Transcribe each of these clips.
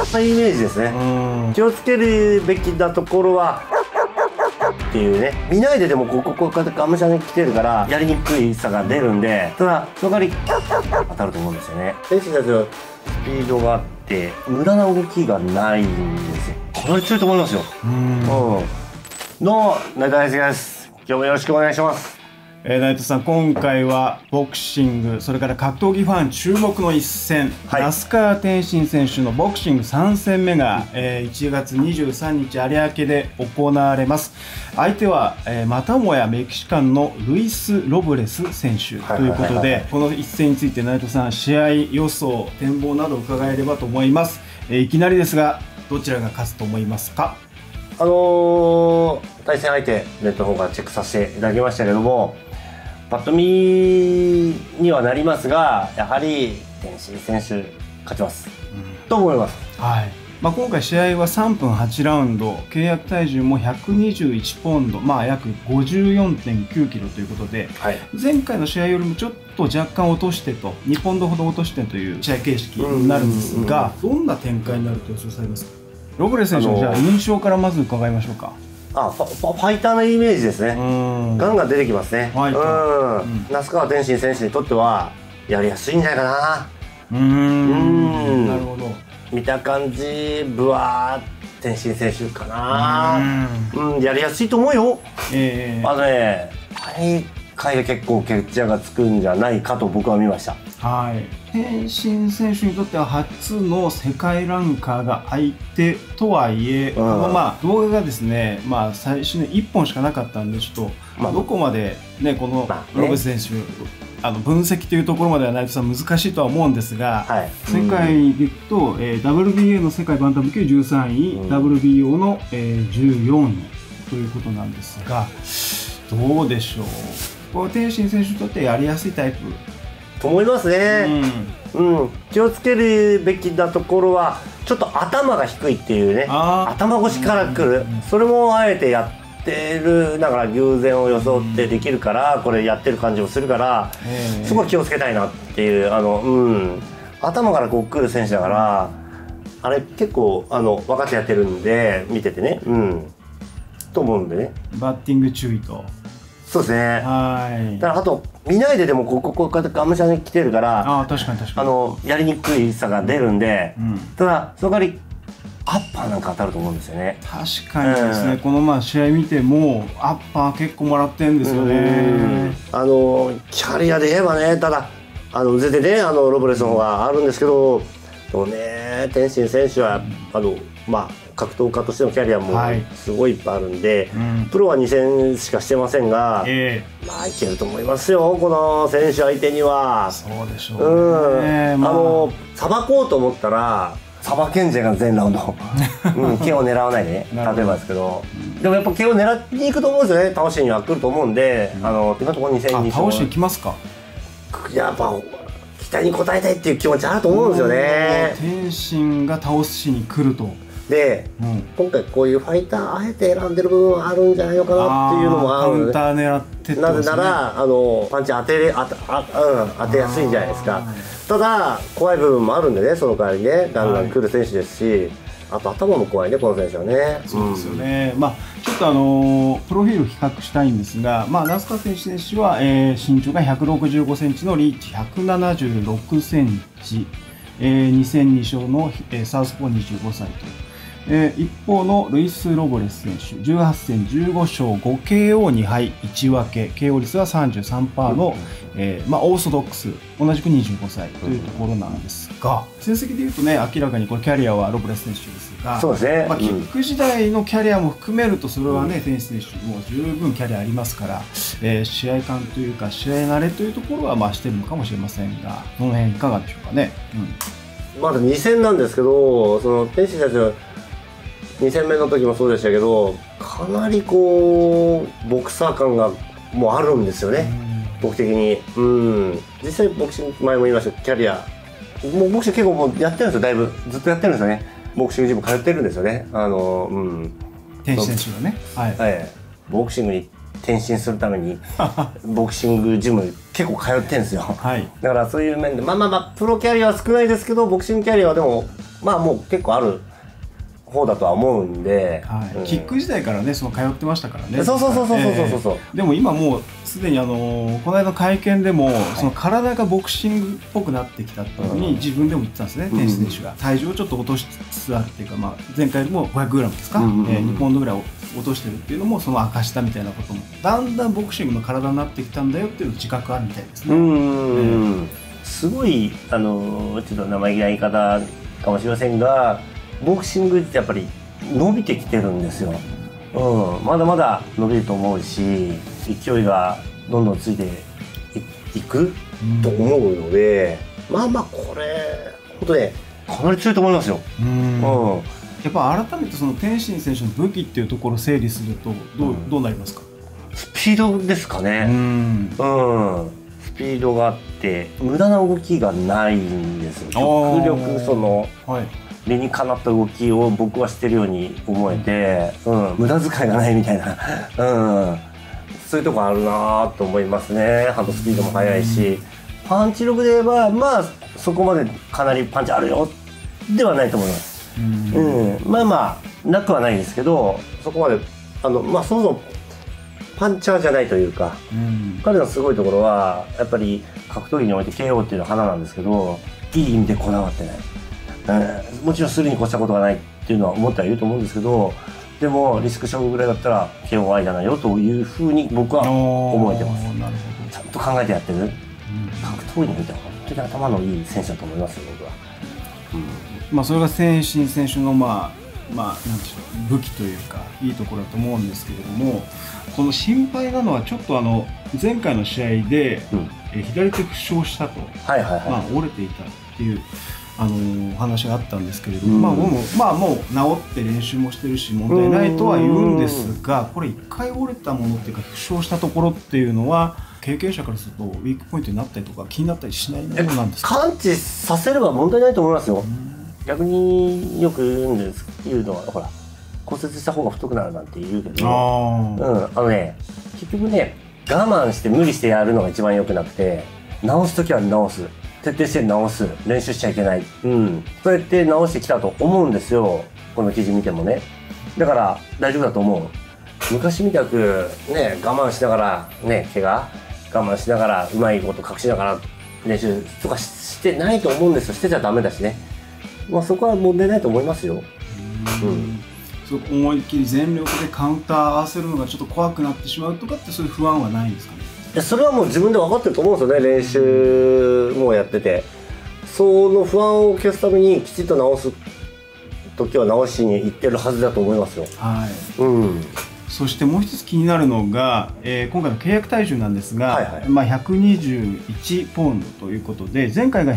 なイメージですね。気をつけるべきなところはっていうね、見ないででもこうがむしゃらに来てるからやりにくいさが出るんで、ただその代わり当たると思うんですよね。選手たちのスピードがあって無駄な動きがないんですよ。これ強いと思いますよ。どうも成田大輔です。今日もよろしくお願いします。 内藤さん、今回はボクシング、それから格闘技ファン注目の一戦、那須川天心選手のボクシング3戦目が、1月23日有明で行われます。相手は、またもやメキシカンのルイス・ロブレス選手ということで、この一戦について内藤さん、試合予想、展望など伺えればと思います。いきなりですが、どちらが勝つと思いますか？ 対戦相手ネットの方からチェックさせていただきましたけども、パッと見にはなりますが、やはり天心選手勝ちます、と思います。 はい。今回試合は3分8ラウンド、契約体重も121ポンド、約 54.9 キロということで、前回の試合よりもちょっと若干落としてと、2ポンドほど落としてという試合形式になるんですが、どんな展開になると予想されますか？ロブレス選手のじゃあ印象からまず伺いましょうか。 ファイターのイメージですね。ガンガン出てきますね。那須川天心選手にとってはやりやすいんじゃないかな。 なるほど。 見た感じブワー天心選手かな。やりやすいと思うよ。大会で結構決着がつくんじゃないかと僕は見ました。 天心選手にとっては初の世界ランカーが相手とはいえ、この動画がですね、最初に1本しかなかったんで、ちょっとどこまでね、このロブレス選手分析というところまでは内藤さん難しいとは思うんですが、世界でいくと WBA の世界バンタム級13位、WBO の14位ということなんですが、どうでしょう、これ天心選手にとってやりやすいタイプと思いますね。気をつけるべきなところはちょっと頭が低いっていうね、頭越しから来る、それもあえてやってる、だから偶然を装ってできるから、これやってる感じもするから、すごい気をつけたいなっていう、頭からこう来る選手だから、あれ結構分かってやってるんで見ててね、と思うんでね。 バッティング注意と。 そうですね。だからあと見ないででもこがむしゃらに来てるから、 確かにやりにくいさが出るんで、ただその代わりアッパーなんか当たると思うんですよね。 確かにですね、この試合見てもアッパー結構もらってるんですよね。 キャリアで言えばね、ただ全然ねロブレスの方があるんですけど、でもね天心選手は格闘家としてのキャリアもすごいいっぱいあるんで、プロは2戦しかしてませんが、いけると思いますよ、この選手相手には。 そうでしょうね。 さばこうと思ったらさばけんじゃん、全ラウンド毛を狙わないでね、例えばですけど、でもやっぱ毛を狙っていくと思うんですよね。倒しには来ると思うんで、今のところ2戦2勝倒しに来ますか。 やっぱ期待に応えたいっていう気持ちあると思うんですよね。 天心が倒しに来ると。 で、今回こういうファイターあえて選んでる部分はあるんじゃないのかなっていうのもあるので、 カウンター狙ってってことですね。 なぜならパンチ当てやすいんじゃないですか。ただ怖い部分もあるんでね、その代わりねガンガン来る選手ですし、あと頭も怖いね、この選手はね。 そうですよね。ちょっとプロフィールを比較したいんですが、那須川天心選手は、身長が165センチのリーチ176センチ、2戦2勝の、サウスポー25歳と。一方のルイス・ロブレス選手18戦15勝 5KO2 敗1分け、 KO 率は 33% の、オーソドックス、同じく25歳というところなんですが、成績でいうとね、明らかにこれキャリアはロブレス選手ですが、 そうですね、 キック時代のキャリアも含めるとそれはね、天心選手も十分キャリアありますから、試合感というか試合慣れというところはしてるのかもしれませんが、この辺いかがでしょうかね。 まだ2戦なんですけど、その天心たちの2戦目の時もそうでしたけど、かなりこうボクサー感がもうあるんですよね、僕的に。実際ボクシング、前も言いましたキャリアもうボクシング結構もうやってるんですよ、だいぶずっとやってるんですよね。ボクシングジム通ってるんですよね。 天心選手がね、 ボクシングに転身するためにボクシングジム結構通ってるんですよ、だからそういう面でプロキャリアは少ないですけど、ボクシングキャリアはでもまあもう結構ある方だとは思うんで、 キック時代からね通ってましたからね。 そう。 でも今もうすでにこの間の会見でも、その体がボクシングっぽくなってきたっていうふうに自分でも言ってたんですね、天心選手が。体重をちょっと落としつつあるっていうか、前回よりも 500g ですか、2ポンドぐらい落としてるっていうのもその証したみたいなことも、だんだんボクシングの体になってきたんだよっていう自覚あるみたいですね。 すごいちょっと生意気な言い方かもしれませんが、ボクシングってやっぱり伸びてきてるんですよ。まだまだ伸びると思うし、勢いがどんどんついていくと思うので、これ本当ねかなり強いと思いますよ。 やっぱ改めてその天心選手の武器っていうところを整理するとどうなりますか？ スピードですかね。スピードがあって無駄な動きがないんですよ。極力その、理にかなった動きを僕はしてるように思えて、無駄遣いがないみたいな、そういうとこあるなと思いますね。ハンドスピードも速いし、パンチ力で言えばそこまでかなりパンチあるよではないと思います。なくはないですけど、そこまでそもそもパンチャーじゃないというか、彼のすごいところはやっぱり格闘技において KO っていうのは花なんですけど、いい意味でこだわってない。もちろんするに越したことがないっていうのは思ってはいると思うんですけど、でもリスク勝負ぐらいだったら KO ありだなよというふうに僕は思えてます。ちゃんと考えてやってる、格闘技においては本当に頭のいい選手だと思いますよ、僕は。 それが天心選手のなんでしょう、武器というかいいところだと思うんですけれども、この心配なのはちょっと前回の試合で、左手負傷したと、折れていたっていうお話があったんですけれども、もう治って練習もしてるし問題ないとは言うんですが、これ1回折れたものっていうか負傷したところっていうのは経験者からするとウィークポイントになったりとか気になったりしないものなんですか？ 完治させれば問題ないと思いますよ。逆によく言うのは、ほら骨折した方が太くなるなんて言うけど、結局ね、我慢して無理してやるのが一番良くなくて、治す時は治す、徹底して直す、練習しちゃいけない、そうやって直してきたと思うんですよ、この記事見てもね。だから大丈夫だと思う。昔みたくね、我慢しながらね、怪我我慢しながらうまいこと隠しながら練習とかしてないと思うんですよ。してちゃダメだしね。そこは問題ないと思いますよ。 思いっきり全力でカウンター合わせるのがちょっと怖くなってしまうとかってそういう不安はないんですかね？ それはもう自分で分かってると思うんですよね。練習もやってて、その不安を消すためにきちっと直す時は直しに行ってるはずだと思いますよ。 そしてもう一つ気になるのが、今回の契約体重なんですが、121ポンドということで、前回が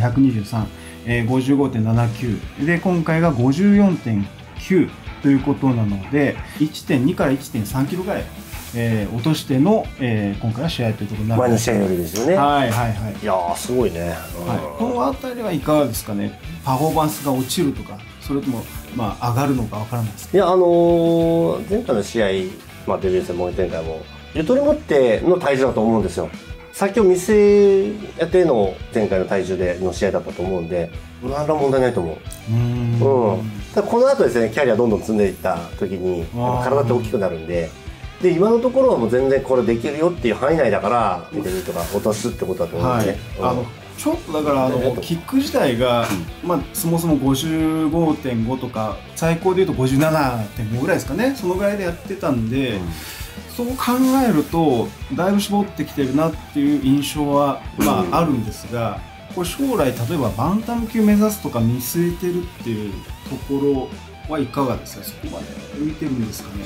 123、55.79 で今回が 54.9 ということなので 1.2 から 1.3 キロぐらい、落としての、今回は試合ということになる。 前の試合よりですよね。いやーすごいね。 この辺りはいかがですかね？パフォーマンスが落ちるとか、それとも上がるのかわからないですけど。 前回の試合、デビュー戦も前回もゆとり持っての体重だと思うんですよ。先を見据えての前回の体重での試合だったと思うんで、何ら問題ないと思う。ただこの後ですね、キャリアどんどん積んでいった時に体って大きくなるんで、今のところはもう全然これできるよっていう範囲内だから見てみるとか落とすってことだと思うんでね。 ちょっとだからキック自体が、そもそも 55.5 とか最高でいうと 57.5 ぐらいですかね、そのぐらいでやってたんで、そう考えるとだいぶ絞ってきてるなっていう印象はあるんですが、これ将来例えばバンタム級目指すとか見据えてるっていうところはいかがですか？そこまで見てるんですかね？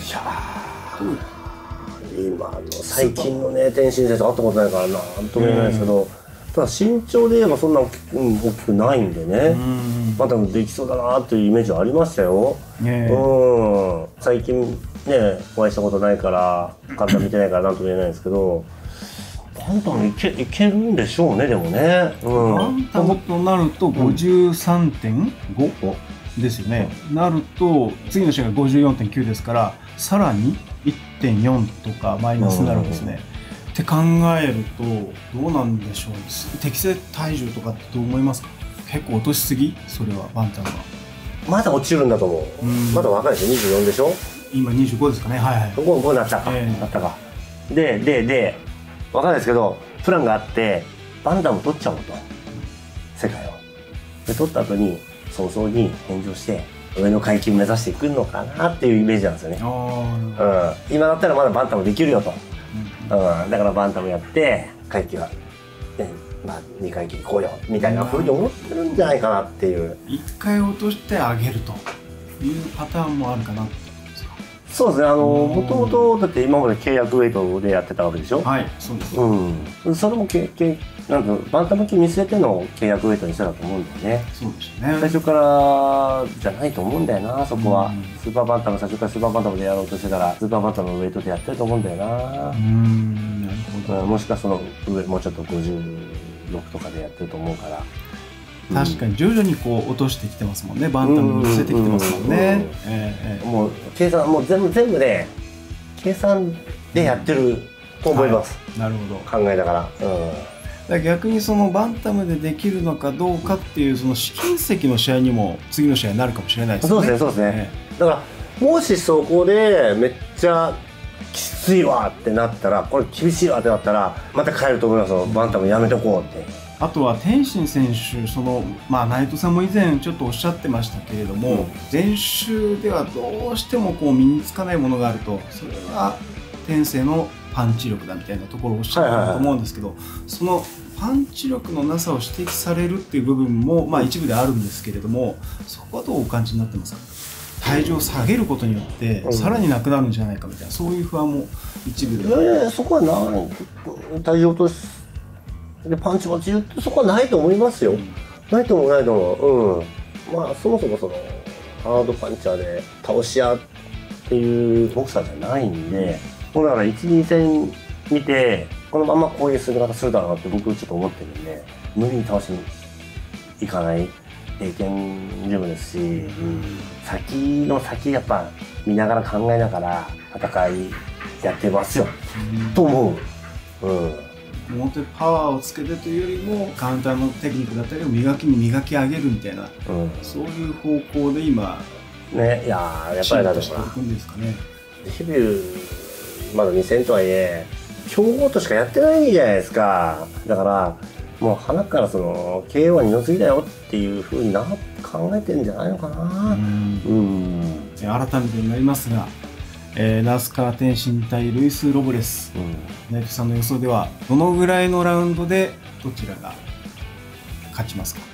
今の最近のね、天心選手会ったことないからなんとも言えないですけど、ただ身長で言えばそんな大きくないんでね、多分できそうだなというイメージはありましたよ。最近ね、お会いしたことないから簡単見てないからなんとも言えないですけど、バンタムいけるんでしょうね。でもね、 バンタムとなると 53.5 ですよね。なると次の試合が 54.9 ですから、さらに 1.4 とかマイナスになるんですね。って考えるとどうなんでしょう。適正体重とかってどう思いますか？結構落としすぎ？それはバンタムは。 まだ落ちるんだと思う。まだ若いでしょ、24でしょ。 今25ですかね。はいはい。 5になったか、なったか。で分かんないですけど、プランがあってバンタム取っちゃおうと、世界を。で取った後に早々に返上して上の階級目指していくのかなっていうイメージなんですよね。今だったらまだバンタムできるよと、だからバンタムやって階級は、2階級行こうよみたいなふうに思ってるんじゃないかなっていう。 1回落として上げるというパターンもあるかな。 そうですね、もともとだって今まで契約ウェイトでやってたわけでしょ。 はい、そうです。 それもなんかバンタム級見据えての契約ウェイトにしてたと思うんだよね。 そうですね。 最初からじゃないと思うんだよな、そこは。スーパーバンタム最初からスーパーバンタムでやろうとしてたらスーパーバンタムのウェイトでやってると思うんだよな。 なるほど。 もしかその上もうちょっと56とかでやってると思うから。 確かに徐々にこう落としてきてますもんね。バンタムに寄せてきてますもんね。 もう計算もう全部で計算でやってると思います。 なるほど。 考えながら。 逆にそのバンタムでできるのかどうかっていうその試金石の試合にも次の試合になるかもしれないですね。 そうですね。だからもしそこでめっちゃきついわってなったら、これ厳しいわってなったらまた変えると思いますよ。バンタムやめとこうって。 あとは天心選手、内藤さんも以前ちょっとおっしゃってましたけれども、練習ではどうしてもこう身につかないものがあると、それは天性のパンチ力だみたいなところをおっしゃってたと思うんですけど、そのパンチ力のなさを指摘されるっていう部分も一部であるんですけれども、そこはどうお感じになってますか？体重を下げることによってさらになくなるんじゃないかみたいな、そういう不安も一部では。 いやいや、そこはない。体重落とすでパンチ落ちるってそこはないと思いますよ。ないと思う。そもそもそのハードパンチャーで倒し合っていうボクサーじゃないんで、だから1、2戦見てこのまま攻撃する方するだろうなって僕ちょっと思ってるんで、無理に倒しにいかない経験十分ですし、先やっぱ見ながら考えながら戦いやってますよ、と思う。 本当にパワーをつけてというよりもカウンターのテクニックだったりを磨き上げるみたいな、そういう方向で今ね。いややっぱりだとかデビューまだ2戦とはいえ強豪としかやってないじゃないですか。だからもう鼻からその KO は二の次だよっていうふうに考えてるんじゃないのかな。 改めてになりますが、那須川天心対ルイス・ロブレス、内藤さんの予想ではどのぐらいのラウンドでどちらが勝ちますか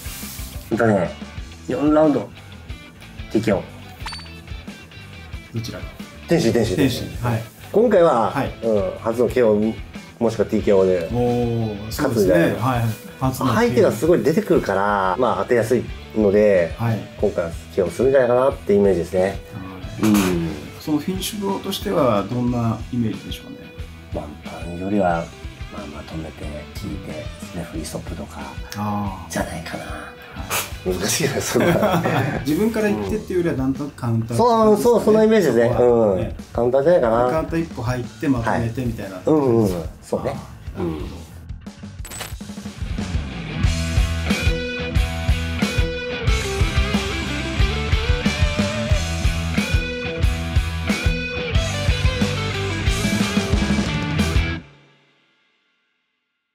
？4ラウンド TKO。 どちらが？ 天心、はい、今回は、初の KO もしくは TKO で勝つんじゃないの。相手がすごい出てくるから当てやすいので、今回は KO するんじゃないかなってイメージですね。 そのフィニッシュ後としてはどんなイメージでしょうね。 ワンパンよりはまとめて聞いてレフリーストップとかじゃないかな。難しいな、そんな自分から言ってっていうよりはなんとなくカウンター、 そのイメージですね。カウンターじゃないかな。 カウンター一歩入ってまとめてみたいな。 そうね。